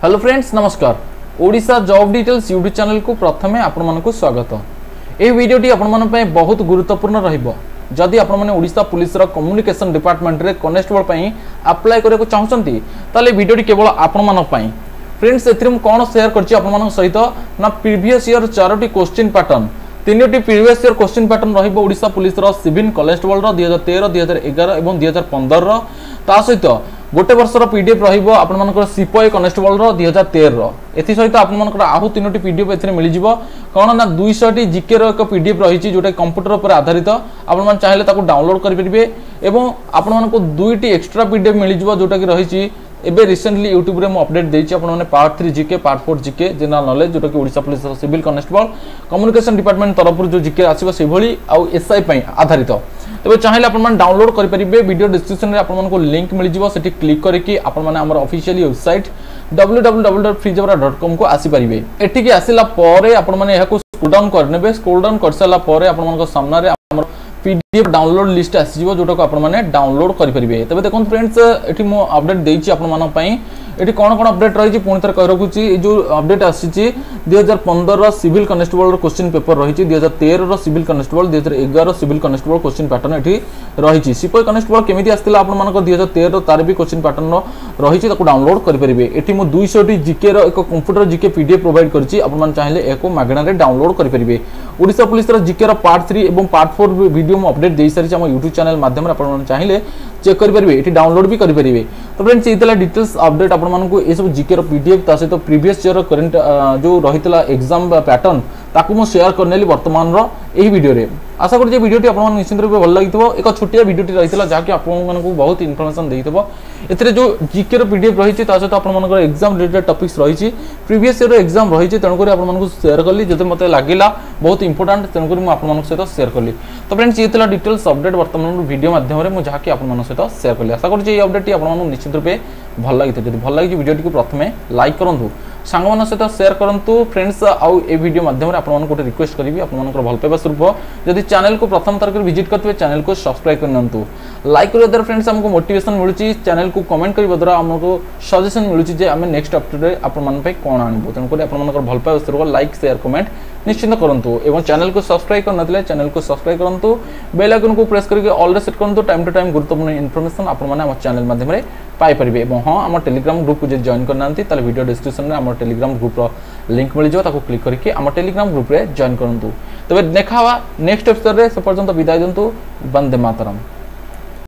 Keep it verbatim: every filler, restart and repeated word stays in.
Hello friends नमस्कार। Odisha job details YouTube channel को प्रथमे आपण मानकु स्वागत। ए वीडियोटी आपण मन पे बहुत गुरुत्वपूर्ण रहिबो। जदि आपण माने ओडिशा पुलिस रो कम्युनिकेशन डिपार्टमेंट रे कांस्टेबल पई अप्लाई करे को चाहउछंती ताले वीडियोटी केवल आपण मन पई। फ्रेंड्स एथिरे हम कोन शेयर करछि आपण मन सहित ना प्रीवियस ईयर चारोटी क्वेश्चन पैटर्न तीनोटी प्रीवियस ईयर क्वेश्चन पैटर्न रहिबो ओडिशा पुलिस रो सिविल कांस्टेबल रो दो हज़ार तेरह दो हज़ार ग्यारह एवं दो हज़ार पंद्रह रो ता सहित गोटे वर्षर पीडीएफ रहिबो आपण मानकर सिपाही कांस्टेबल रो दो हज़ार तेरह रो एथि सहित आपण मानकर आहु तीनोटी पीडीएफ एथिरे मिलि जिवो कोन ना दो सौ टी जीके रो एक पीडीएफ रहिछि जोटा कंप्यूटर पर आधारित आपण मान चाहिले ताको डाउनलोड करि परिबे एवं आपण मानको दुईटी एक्स्ट्रा पीडीएफ मिलि जिवो जोटा कि रहिछि एबे रिसेंटली यूट्यूब रे मो अपडेट देछि आपण माने part three GK part four GK general knowledge जोटा कि Odisha police civil constable communication department तरफ जो जीके आसीबो से भली आ एसआई पई आधारित तबे चाहिले आपण मान डाउनलोड करि परिबे वीडियो डिस्क्रिप्शन रे आपण मानको लिंक मिलि जिवो सेठी क्लिक करके आपण माने हमर official website W W W dot free जबरा डॉट कॉम को आसी परिबे। एठी के आसिला परे आपण माने एहा को स्क्रॉल डाउन करनेबे स्क्रॉल डाउन करसला परे आपण मानको सामना रे हमर पीडीएफ डाउनलोड लिस्ट आसी जिवो जोटा को आपण माने डाउनलोड करि परिबे। तबे देखोन फ्रेंड्स एठी मो अपडेट देछि आपण मानन पई एठी कोन कोन अपडेट रहिछि पुणी थर कह रखुछि ए जो अपडेट आसीछि दो हज़ार पंद्रह रो सिविल कांस्टेबल रो क्वेश्चन पेपर रहिछि दो हज़ार तेरह रो सिविल कांस्टेबल दो हज़ार ग्यारह सिविल कांस्टेबल क्वेश्चन पैटर्न एठी रहिछि। सिपाही कांस्टेबल केमिति आस्तिला आपण मानको दो हज़ार तेरह रो तार भी क्वेश्चन पैटर्न रहिछि ताको डाउनलोड करि परिबे। एठी मो दो सौ टी जीके रो एक कंप्यूटर जीके पीडीएफ प्रोवाइड करछि आपण मान चाहिले एको मागणा रे डाउनलोड करि परिबे। ओडिशा पुलिस रो जीके रो पार्ट थ्री एवं पार्ट फोर वीडियो मो अपडेट देइ सारि हम यूट्यूब चैनल माध्यम रे आपण मान चाहिले चेक करि परिबे एठी डाउनलोड भी करि परिबे। तो फ्रेंड्स इतला डिटेल्स अपडेट आपण मानको ए सब जीके रो पीडीएफ ता सहित प्रीवियस ईयर करंट जो रहितला एग्जाम पैटर्न ताकू मो शेयर करनेली वर्तमान रो एही वीडियो रे। आशा करू जे वीडियोटी आपण मन निश्चित रूप बल लागितबो। एक छोटिया वीडियोटी रहितला जाके आपण मानको बहुत इन्फॉर्मेशन देइतबो। एथिरे जो जीके रो पीडीएफ रहिछि ता सहित आपण मानको एग्जाम रिलेटेड टॉपिक्स रहिछि प्रीवियस ईयर रो एग्जाम रहिछि तण करी आपण मानको शेयर करली जते मते लागिला बहुत इंपोर्टेंट तण करी मो आपण मानको सहित शेयर करली। तो फ्रेंड्स इतला डिटेल्स अपडेट वर्तमान वीडियो माध्यम रे मो जाके आपण मानको सहित शेयर करली। आशा करू जे अपडेट आपण मानको निश्चित रूप भल लागित जदि भल लागि वीडियोटी को प्रथमे लाइक करंतु सांग मन सहित शेयर करंतु फ्रेंड्स आउ ए वीडियो माध्यम रे आपण मानको गोटे रिक्वेस्ट करिवि आपण मानको भल पाइबा स्वरूप जदि चैनल को प्रथम तरह विजिट करते चैनल को सब्सक्राइब करनंतु लाइक कर द्वारा फ्रेंड्स हमको मोटिवेशन मिलुची चैनल को कमेंट करबा द्वारा हमको सजेशन मिलुची जे हमें नेक्स्ट अपडेट आपण मान पे कोन आनिबो तन को आपण मानकर भल पाइबा स्वरूप लाइक शेयर कमेंट निश्चित करंतु एवं चैनल को सब्सक्राइब करनतले चैनल को सब्सक्राइब करंतु बेल आइकन को प्रेस करके ऑल रे सेट करंतु टाइम टू टाइम गुरुत्वपूर्ण इंफॉर्मेशन आपण माने हमर चैनल माध्यम रे पाई परिबे। एवं हां हमर टेलीग्राम ग्रुप को जे जॉइन करनांती ताले वीडियो डिस्क्रिप्शन रे हमर टेलीग्राम ग्रुप रो लिंक मिल जो ताको क्लिक करके हमर टेलीग्राम ग्रुप रे जॉइन करंतु। तबे देखावा नेक्स्ट एपिसोड रे से पर्यंत विदाय दंतु। वंदे मातरम।